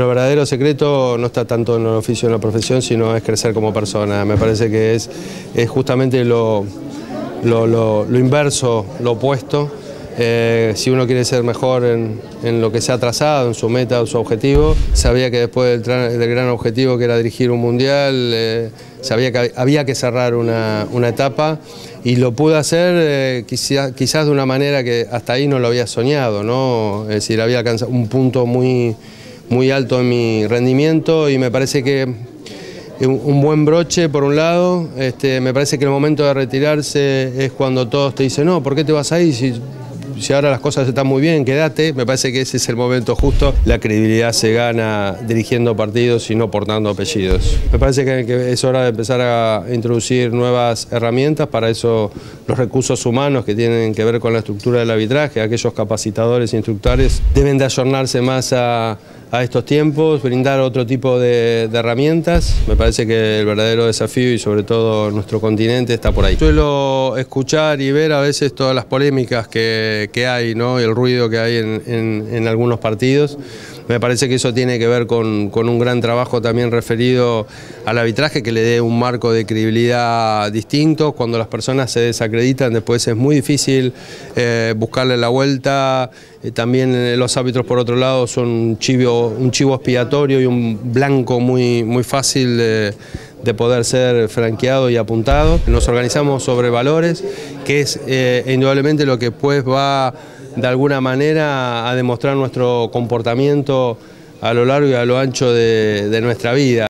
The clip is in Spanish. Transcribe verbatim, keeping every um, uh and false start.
El verdadero secreto no está tanto en el oficio o en la profesión, sino es crecer como persona. Me parece que es, es justamente lo, lo, lo, lo inverso, lo opuesto. Eh, si uno quiere ser mejor en, en lo que se ha trazado, en su meta o su objetivo, sabía que después del, del gran objetivo que era dirigir un mundial, eh, sabía que había que cerrar una, una etapa y lo pude hacer eh, quizá, quizás de una manera que hasta ahí no lo había soñado, ¿no? Es decir, había alcanzado un punto muy, muy alto en mi rendimiento y me parece que un buen broche por un lado. Este, me parece que el momento de retirarse es cuando todos te dicen, no, ¿por qué te vas ahí? Si, si ahora las cosas están muy bien, quédate. Me parece que ese es el momento justo. La credibilidad se gana dirigiendo partidos y no portando apellidos. Me parece que, que es hora de empezar a introducir nuevas herramientas. Para eso los recursos humanos que tienen que ver con la estructura del arbitraje, aquellos capacitadores e instructores, deben de ayornarse más a a estos tiempos, brindar otro tipo de, de herramientas. Me parece que el verdadero desafío y sobre todo nuestro continente está por ahí. Suelo escuchar y ver a veces todas las polémicas que, que hay, ¿no? El ruido que hay en, en, en algunos partidos. Me parece que eso tiene que ver con, con un gran trabajo también referido al arbitraje que le dé un marco de credibilidad distinto. Cuando las personas se desacreditan después es muy difícil eh, buscarle la vuelta. Eh, también los árbitros por otro lado son un chivo, un chivo expiatorio y un blanco muy, muy fácil de, de poder ser franqueado y apuntado. Nos organizamos sobre valores, que es eh, indudablemente lo que pues va de alguna manera a demostrar nuestro comportamiento a lo largo y a lo ancho de, de nuestra vida.